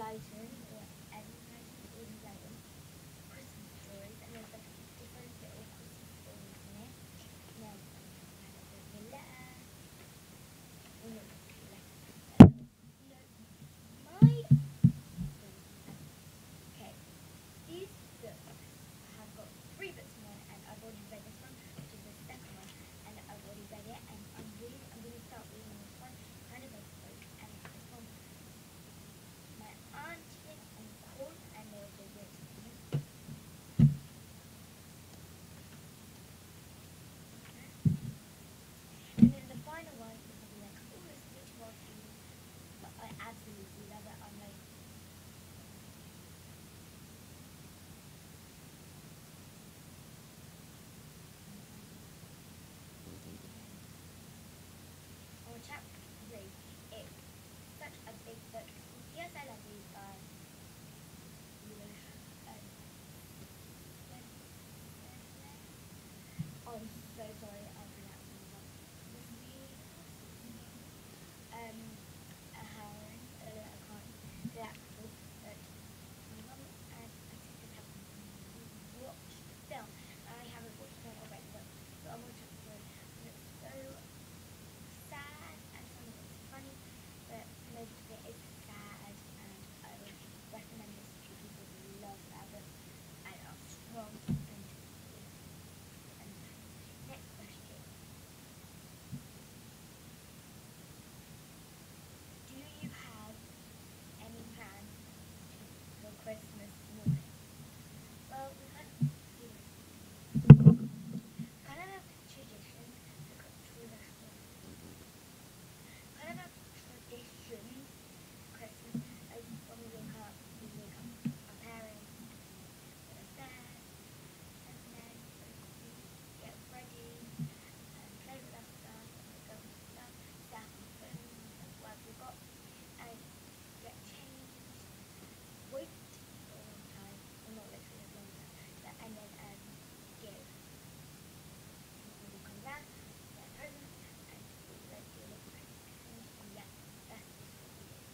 Enlighten or Enlighten or Enlighten Christmas stories, and there's like different little Christmas stories in it. And then there's a letter. Oh no, letter. No, my okay. These books have got three books in one, and I've already read this one, which is the second one, and I've already read it, and I'm going to start reading this one, kind of a book, and it's from my auntie and uncle, and they also wrote it. And then the final one is probably like, oh, it's a bit too old for you, but I absolutely love it. I'm like, oh, chapter 3, it's such a big book. Yes, I love you guys. I'm so sorry, I'm pronouncing it wrong. Um, I can't say that before, but my mum and my sisters have watched the film. I haven't watched the film already, but I watched the film, and it's so sad, and some of it's funny, but most of it is sad, and I would recommend this to people who love that book and are strong and next question. Do you have any plans for Christmas morning? Well, we kind of have traditions, kind of have traditions Christmas, like when we wake up, our parents, put us there, and then we get ready and play with our stuff, and we go with stuff on the phone, what we got, and get changed, wait for a long time, well not literally a long time, but, and then give. When we come back, get presents, and we like do a little Christmas exchange, and yeah, that's just what we do.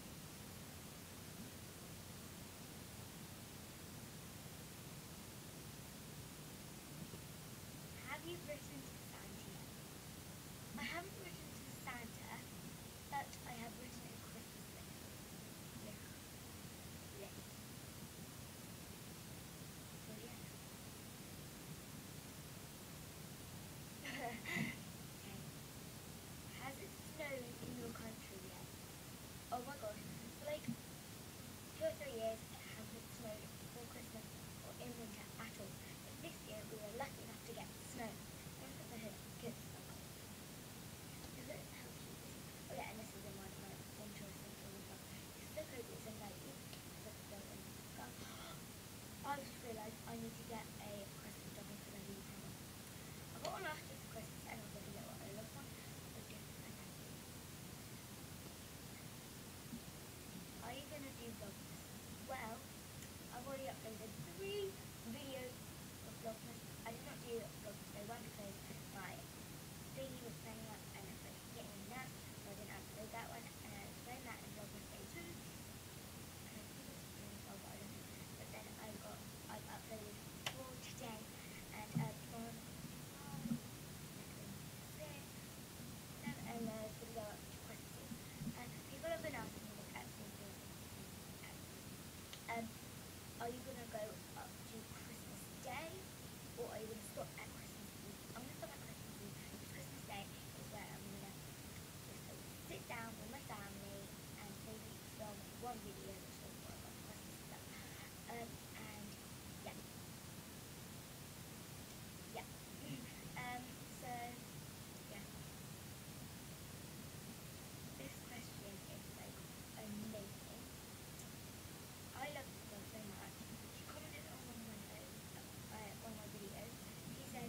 Have you written to Santa yet? I haven't written to Santa, but I have written a Christmas list. List. So yeah. Okay. Has it snowed in your country yet? Oh my gosh. For like 2 or 3 years it hasn't snowed before Christmas or in winter at all. But this year we were lucky enough to get snow. Don't put the hood up, kids. Is it how cute this is? Oh yeah, and this is in my winter essential as well. It's so cozy, it's in like I just realised I need to get a Christmas stocking because I really haven't. I got one last year for Christmas and I got a little Olaf one. But different and thank you. Are you going to do Vlogmas? Well, I've already uploaded 3 videos of Vlogmas. I did not do Vlogmas day 1 because my thingy was playing up and it was like getting me nuts, so I didn't upload that one. And I explained that in Vlogmas day 2. And I think it's really well, but I don't know. But then I've uploaded 4 today, and tomorrow, 5, next week, 6, 7, and it's going to go up to Christmas. And people have been asking me like actually are you going to go up to Christmas Day, or are you going to stop at Christmas Eve? I'm going to stop at Christmas Eve, because Christmas Day is where I'm going to just like sit down with my family and maybe film one video or so for about Christmas stuff. And yeah, yeah. So yeah, this question is like amazing. I love this girl so much. She commented on one of my videos. She said,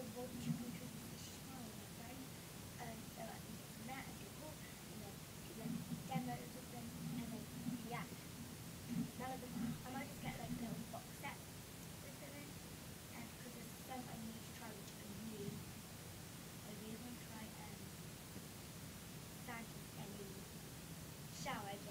Rob Chicken Treats Fish Smile with my friend. So I can get from that and do cool and then do like demos of them and then react to some of them. I might just get like a little box set with them in and because there's some I need to try which I really want to try Santa's Ellie shower